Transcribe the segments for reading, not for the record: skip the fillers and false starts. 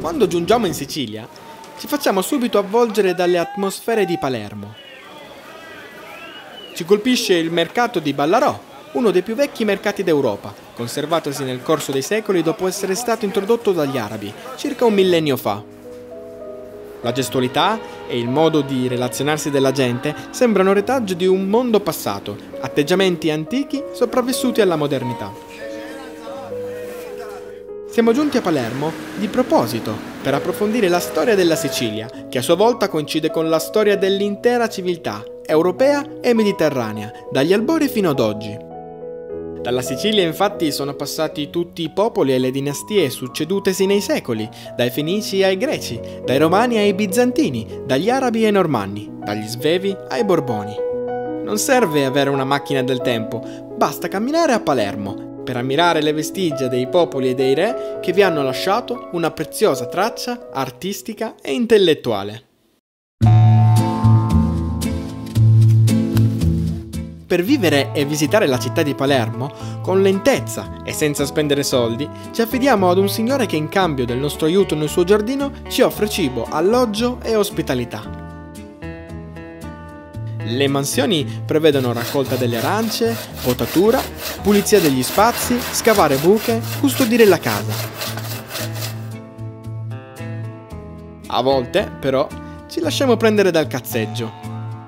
Quando giungiamo in Sicilia, ci facciamo subito avvolgere dalle atmosfere di Palermo. Ci colpisce il mercato di Ballarò, uno dei più vecchi mercati d'Europa, conservatosi nel corso dei secoli dopo essere stato introdotto dagli arabi, circa un millennio fa. La gestualità e il modo di relazionarsi della gente sembrano retaggio di un mondo passato, atteggiamenti antichi sopravvissuti alla modernità. Siamo giunti a Palermo di proposito per approfondire la storia della Sicilia, che a sua volta coincide con la storia dell'intera civiltà europea e mediterranea, dagli albori fino ad oggi. Dalla Sicilia infatti sono passati tutti i popoli e le dinastie succedutesi nei secoli, dai Fenici ai Greci, dai Romani ai Bizantini, dagli Arabi ai Normanni, dagli Svevi ai Borboni. Non serve avere una macchina del tempo, basta camminare a Palermo per ammirare le vestigia dei popoli e dei re che vi hanno lasciato una preziosa traccia artistica e intellettuale. Per vivere e visitare la città di Palermo, con lentezza e senza spendere soldi, ci affidiamo ad un signore che in cambio del nostro aiuto nel suo giardino ci offre cibo, alloggio e ospitalità. Le mansioni prevedono raccolta delle arance, potatura, pulizia degli spazi, scavare buche, custodire la casa. A volte, però, ci lasciamo prendere dal cazzeggio.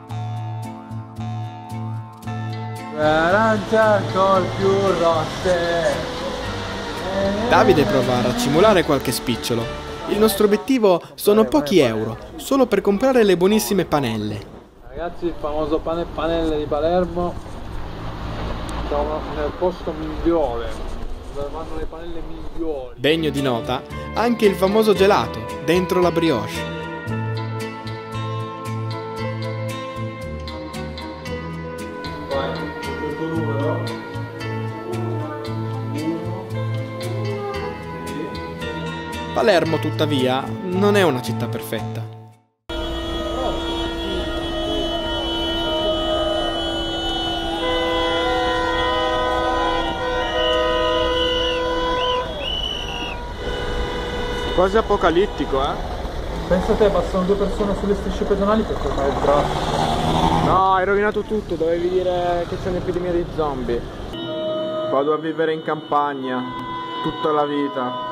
Arancia col più rosse. Davide prova a raccimolare qualche spicciolo. Il nostro obiettivo sono pochi euro, solo per comprare le buonissime panelle. Ragazzi, il famoso pane e panelle di Palermo. Siamo nel posto migliore, dove fanno le panelle migliori. Degno di nota anche il famoso gelato dentro la brioche. Palermo, tuttavia, non è una città perfetta. Quasi apocalittico, eh? Pensa te, passano due persone sulle strisce pedonali per fermare il traffico. No, hai rovinato tutto, dovevi dire che c'è un'epidemia di zombie. Vado a vivere in campagna tutta la vita.